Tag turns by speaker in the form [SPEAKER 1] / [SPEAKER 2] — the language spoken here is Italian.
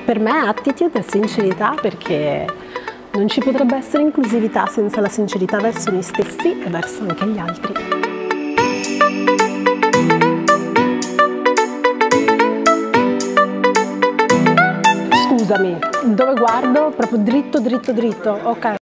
[SPEAKER 1] Per me attitude è sincerità, perché non ci potrebbe essere inclusività senza la sincerità verso noi stessi e verso anche gli altri. Scusami, dove guardo? Proprio dritto, dritto, dritto, ok.